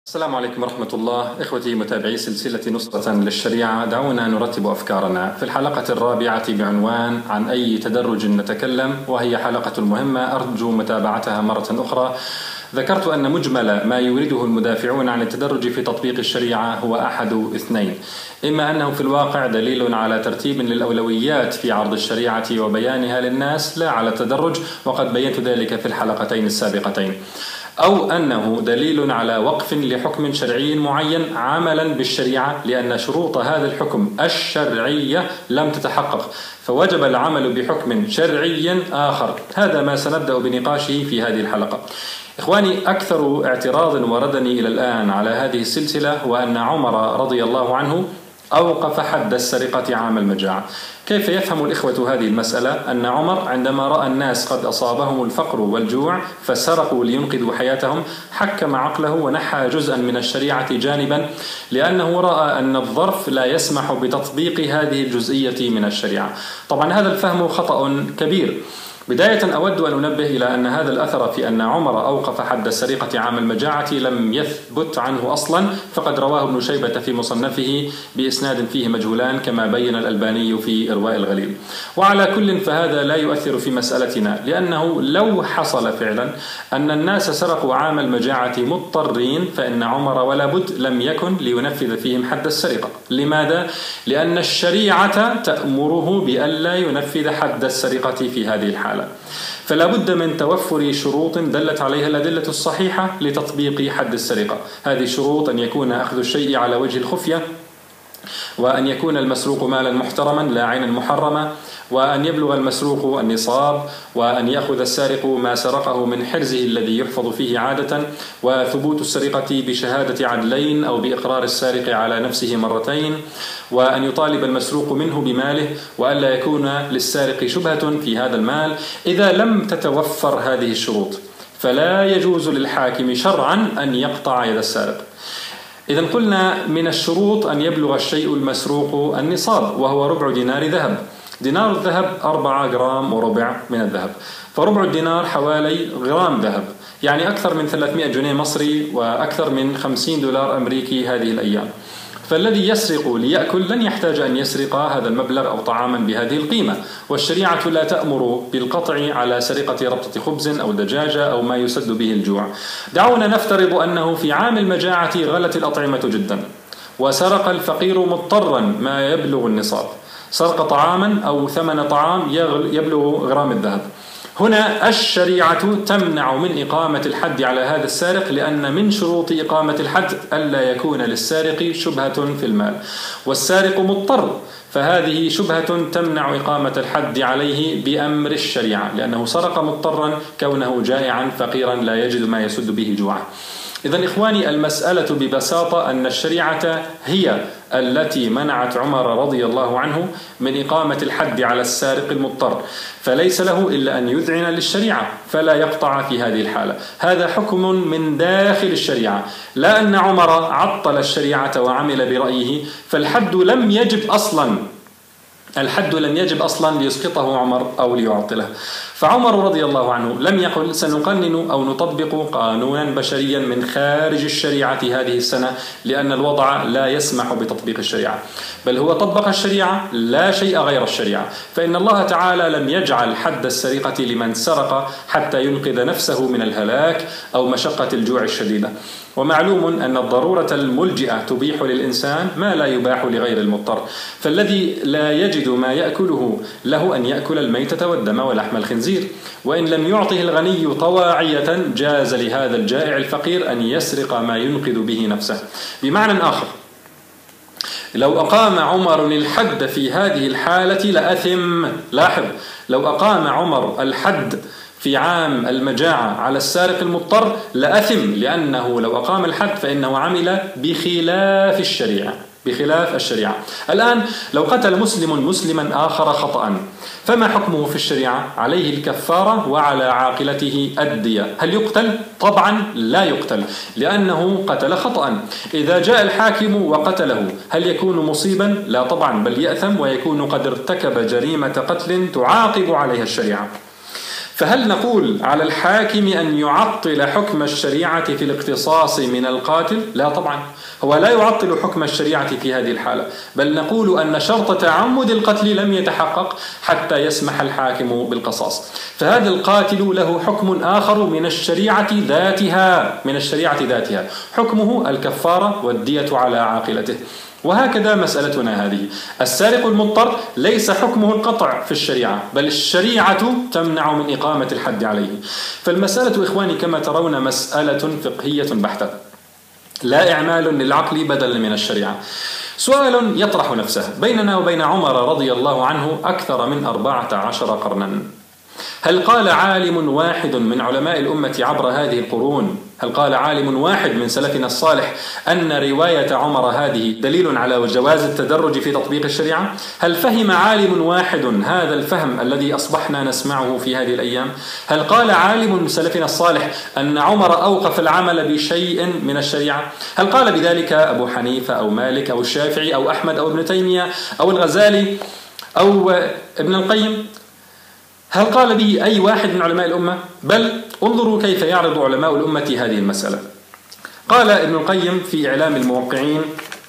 السلام عليكم ورحمة الله. إخوتي متابعي سلسلة نصرة للشريعة، دعونا نرتب أفكارنا في الحلقة الرابعة بعنوان عن أي تدرج نتكلم، وهي حلقة مهمة أرجو متابعتها مرة أخرى. ذكرت أن مجمل ما يورده المدافعون عن التدرج في تطبيق الشريعة هو أحد اثنين: إما أنه في الواقع دليل على ترتيب للأولويات في عرض الشريعة وبيانها للناس لا على التدرج، وقد بينت ذلك في الحلقتين السابقتين، أو أنه دليل على وقف لحكم شرعي معين عملا بالشريعة لأن شروط هذا الحكم الشرعية لم تتحقق فوجب العمل بحكم شرعي آخر. هذا ما سنبدأ بنقاشه في هذه الحلقة. إخواني، أكثر اعتراض وردني إلى الآن على هذه السلسلة هو أن عمر رضي الله عنه أوقف حد السرقة عام المجاعة. كيف يفهم الإخوة هذه المسألة؟ أن عمر عندما رأى الناس قد أصابهم الفقر والجوع فسرقوا لينقذوا حياتهم حكم عقله ونحى جزءا من الشريعة جانبا، لأنه رأى أن الظرف لا يسمح بتطبيق هذه الجزئية من الشريعة. طبعا هذا الفهم خطأ كبير. بداية أود أن أنبه إلى أن هذا الأثر في أن عمر أوقف حد السرقة عام المجاعة لم يثبت عنه أصلا، فقد رواه ابن شيبة في مصنفه بإسناد فيه مجهولان كما بين الألباني في إرواء الغليل. وعلى كل فهذا لا يؤثر في مسألتنا، لأنه لو حصل فعلا أن الناس سرقوا عام المجاعة مضطرين فإن عمر ولا بد لم يكن لينفذ فيهم حد السرقة. لماذا؟ لأن الشريعة تأمره بألا ينفذ حد السرقة في هذه الحالة، فلا بد من توفر شروط دلت عليها الأدلة الصحيحة لتطبيق حد السرقة. هذه الشروط أن يكون أخذ الشيء على وجه الخفية، وأن يكون المسروق مالا محترما لا عينا محرمة، وأن يبلغ المسروق النصاب، وأن يأخذ السارق ما سرقه من حرزه الذي يحفظ فيه عادة، وثبوت السرقة بشهادة عدلين أو بإقرار السارق على نفسه مرتين، وأن يطالب المسروق منه بماله، وألا يكون للسارق شبهة في هذا المال. إذا لم تتوفر هذه الشروط فلا يجوز للحاكم شرعا أن يقطع يد السارق. إذن قلنا من الشروط أن يبلغ الشيء المسروق النصاب، وهو ربع دينار ذهب. دينار الذهب 4 جرام وربع من الذهب، فربع الدينار حوالي غرام ذهب، يعني أكثر من 300 جنيه مصري وأكثر من 50 دولار أمريكي هذه الأيام. فالذي يسرق ليأكل لن يحتاج أن يسرق هذا المبلغ أو طعاما بهذه القيمة، والشريعة لا تأمر بالقطع على سرقة ربطة خبز أو دجاجة أو ما يسد به الجوع. دعونا نفترض أنه في عام المجاعة غلت الأطعمة جدا، وسرق الفقير مضطرا ما يبلغ النصاب، سرق طعاما أو ثمن طعام يبلغ غرام الذهب. هنا الشريعة تمنع من إقامة الحد على هذا السارق، لأن من شروط إقامة الحد ألا يكون للسارق شبهة في المال، والسارق مضطر، فهذه شبهة تمنع إقامة الحد عليه بأمر الشريعة، لأنه سرق مضطرا كونه جائعا فقيرا لا يجد ما يسد به جوعه. إذن إخواني، المسألة ببساطة أن الشريعة هي التي منعت عمر رضي الله عنه من إقامة الحد على السارق المضطر، فليس له إلا أن يذعن للشريعة فلا يقطع في هذه الحالة. هذا حكم من داخل الشريعة، لا أن عمر عطل الشريعة وعمل برأيه، فالحد لم يجب أصلا، الحد لم يجب أصلا ليسقطه عمر أو ليعطله. فعمر رضي الله عنه لم يقل سنقنن أو نطبق قانونا بشريا من خارج الشريعة هذه السنة لأن الوضع لا يسمح بتطبيق الشريعة، بل هو طبق الشريعة لا شيء غير الشريعة. فإن الله تعالى لم يجعل حد السرقة لمن سرق حتى ينقذ نفسه من الهلاك أو مشقة الجوع الشديدة، ومعلوم أن الضرورة الملجئة تبيح للإنسان ما لا يباح لغير المضطر، فالذي لا يجد ما يأكله له أن يأكل الميتة والدم ولحم الخنزير، وإن لم يعطه الغني طواعية جاز لهذا الجائع الفقير أن يسرق ما ينقذ به نفسه. بمعنى آخر، لو أقام عمر الحد في هذه الحالة لأثم. لاحظ، لو أقام عمر الحد في عام المجاعة على السارق المضطر لأثم، لأنه لو أقام الحد فإنه عمل بخلاف الشريعة، بخلاف الشريعة. الآن لو قتل مسلم مسلما آخر خطأ فما حكمه في الشريعة؟ عليه الكفارة وعلى عاقلته الدية. هل يقتل؟ طبعا لا يقتل، لأنه قتل خطأ. إذا جاء الحاكم وقتله هل يكون مصيبا؟ لا طبعا، بل يأثم ويكون قد ارتكب جريمة قتل تعاقب عليها الشريعة. فهل نقول على الحاكم أن يعطل حكم الشريعة في الاقتصاص من القاتل؟ لا طبعا، هو لا يعطل حكم الشريعة في هذه الحالة، بل نقول أن شرط تعمد القتل لم يتحقق حتى يسمح الحاكم بالقصاص. فهذا القاتل له حكم آخر من الشريعة ذاتها، حكمه الكفارة والدية على عاقلته. وهكذا مسألتنا هذه، السارق المضطر ليس حكمه القطع في الشريعة، بل الشريعة تمنع من إقامة الحد عليه. فالمسألة إخواني كما ترون مسألة فقهية بحتة، لا إعمال للعقل بدلا من الشريعة. سؤال يطرح نفسه، بيننا وبين عمر رضي الله عنه أكثر من 14 قرنا، هل قال عالم واحد من علماء الأمة عبر هذه القرون، هل قال عالم واحد من سلفنا الصالح أن رواية عمر هذه دليل على جواز التدرج في تطبيق الشريعة؟ هل فهم عالم واحد هذا الفهم الذي أصبحنا نسمعه في هذه الأيام؟ هل قال عالم من سلفنا الصالح أن عمر أوقف العمل بشيء من الشريعة؟ هل قال بذلك أبو حنيفة أو مالك أو الشافعي أو أحمد أو ابن تيمية أو الغزالي أو ابن القيم؟ هل قال به أي واحد من علماء الأمة؟ بل انظروا كيف يعرض علماء الأمة هذه المسألة. قال ابن القيم في إعلام الموقعين: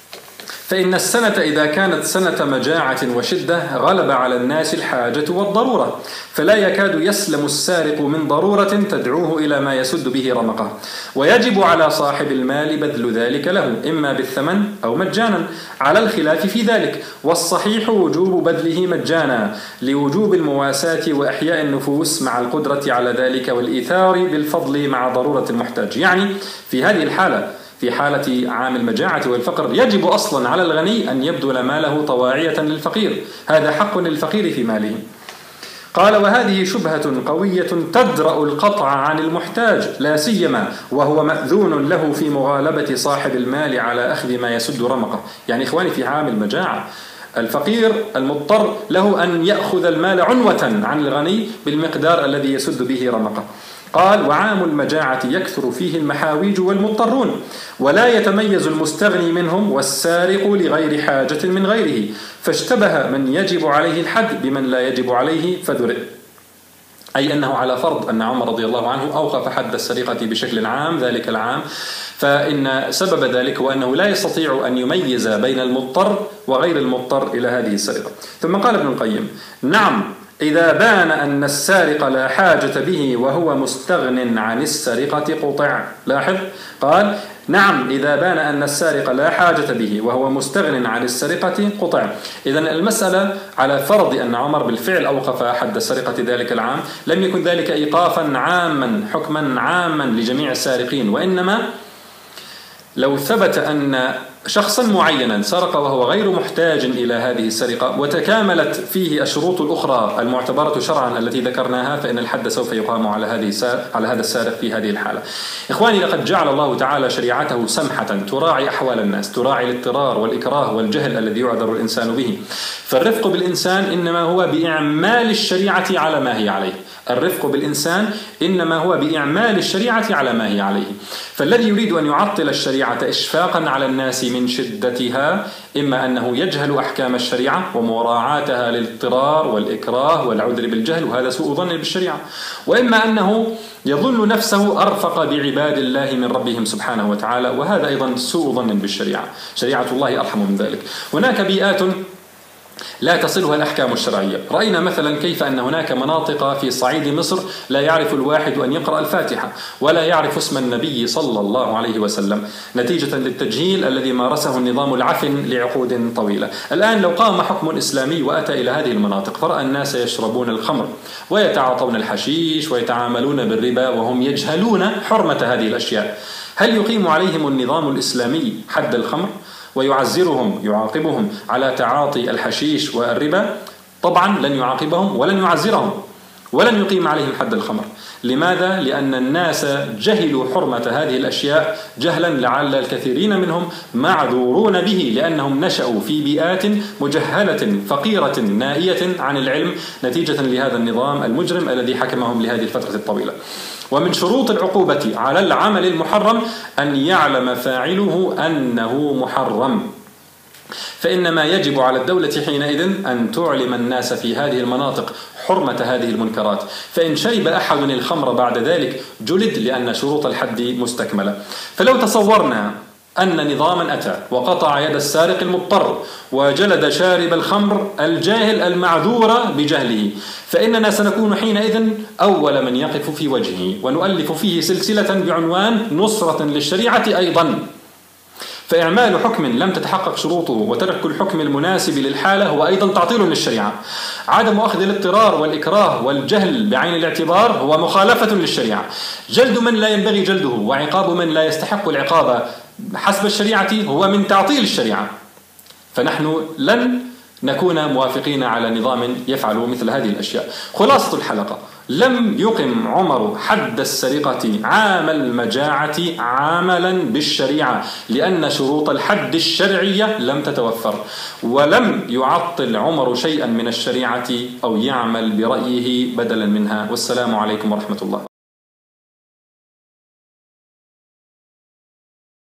فإن السنة إذا كانت سنة مجاعة وشدة غلب على الناس الحاجة والضرورة، فلا يكاد يسلم السارق من ضرورة تدعوه إلى ما يسد به رمقه، ويجب على صاحب المال بذل ذلك له إما بالثمن أو مجانا على الخلاف في ذلك، والصحيح وجوب بذله مجانا لوجوب المواساة وإحياء النفوس مع القدرة على ذلك والإيثار بالفضل مع ضرورة المحتاج. يعني في هذه الحالة، في حالة عام المجاعة والفقر، يجب أصلا على الغني أن يبذل ماله طواعية للفقير، هذا حق للفقير في ماله. قال: وهذه شبهة قوية تدرأ القطع عن المحتاج، لا سيما وهو مأذون له في مغالبة صاحب المال على أخذ ما يسد رمقه. يعني إخواني في عام المجاعة الفقير المضطر له أن يأخذ المال عنوة عن الغني بالمقدار الذي يسد به رمقه. قال: وعام المجاعة يكثر فيه المحاويج والمضطرون، ولا يتميز المستغني منهم والسارق لغير حاجة من غيره، فاشتبه من يجب عليه الحد بمن لا يجب عليه فدرئ. أي أنه على فرض أن عمر رضي الله عنه أوقف حد السرقة بشكل عام ذلك العام، فإن سبب ذلك هو أنه لا يستطيع أن يميز بين المضطر وغير المضطر إلى هذه السرقة. ثم قال ابن القيم: نعم، إذا بان أن السارق لا حاجة به وهو مستغن عن السرقة قطع. لاحظ، قال: نعم، إذا بان أن السارق لا حاجة به وهو مستغن عن السرقة قطع. إذن المسألة على فرض أن عمر بالفعل أوقف حد السرقة ذلك العام، لم يكن ذلك إيقافا عاما حكما عاما لجميع السارقين، وإنما لو ثبت أن شخصا معينا سرق وهو غير محتاج إلى هذه السرقة وتكاملت فيه الشروط الأخرى المعتبرة شرعا التي ذكرناها، فإن الحد سوف يقام على هذا السارق في هذه الحالة. إخواني، لقد جعل الله تعالى شريعته سمحة تراعي أحوال الناس، تراعي الاضطرار والإكراه والجهل الذي يعذر الإنسان به. فالرفق بالإنسان إنما هو بإعمال الشريعة على ما هي عليه، الرفق بالإنسان إنما هو بإعمال الشريعة على ما هي عليه. فالذي يريد أن يعطل الشريعة إشفاقا على الناس من شدتها، إما أنه يجهل أحكام الشريعة ومراعاتها للاضطرار والإكراه والعذر بالجهل، وهذا سوء ظن بالشريعة، وإما أنه يظن نفسه أرفق بعباد الله من ربهم سبحانه وتعالى، وهذا أيضا سوء ظن بالشريعة. شريعة الله أرحم من ذلك. هناك بيئات لا تصلها الأحكام الشرعية. رأينا مثلا كيف أن هناك مناطق في صعيد مصر لا يعرف الواحد أن يقرأ الفاتحة ولا يعرف اسم النبي صلى الله عليه وسلم، نتيجة للتجهيل الذي مارسه النظام العفن لعقود طويلة. الآن لو قام حكم إسلامي وأتى إلى هذه المناطق فرأى الناس يشربون الخمر ويتعاطون الحشيش ويتعاملون بالربا وهم يجهلون حرمة هذه الأشياء، هل يقيم عليهم النظام الإسلامي حد الخمر ويعزرهم يعاقبهم على تعاطي الحشيش والربا؟ طبعا لن يعاقبهم ولن يعزرهم ولن يقيم عليهم حد الخمر. لماذا؟ لأن الناس جهلوا حرمة هذه الأشياء جهلا لعل الكثيرين منهم معذورون به، لأنهم نشأوا في بيئات مجهلة فقيرة نائية عن العلم نتيجة لهذا النظام المجرم الذي حكمهم لهذه الفترة الطويلة. ومن شروط العقوبة على العمل المحرم أن يعلم فاعله أنه محرم. فإن ما يجب على الدولة حينئذ أن تعلم الناس في هذه المناطق حرمة هذه المنكرات، فإن شرب أحد الخمر بعد ذلك جلد، لأن شروط الحد مستكملة. فلو تصورنا أن نظاما أتى وقطع يد السارق المضطر وجلد شارب الخمر الجاهل المعذور بجهله، فإننا سنكون حينئذ أول من يقف في وجهه، ونؤلف فيه سلسلة بعنوان نصرة للشريعة أيضا. فإعمال حكم لم تتحقق شروطه وترك الحكم المناسب للحالة هو أيضا تعطيل للشريعة. عدم أخذ الاضطرار والإكراه والجهل بعين الاعتبار هو مخالفة للشريعة. جلد من لا ينبغي جلده وعقاب من لا يستحق العقاب حسب الشريعة هو من تعطيل الشريعة. فنحن لن نكون موافقين على نظام يفعل مثل هذه الأشياء. خلاصة الحلقة: لم يقم عمر حد السرقة عام المجاعة عملا بالشريعة، لأن شروط الحد الشرعية لم تتوفر، ولم يعطل عمر شيئا من الشريعة أو يعمل برأيه بدلا منها. والسلام عليكم ورحمة الله.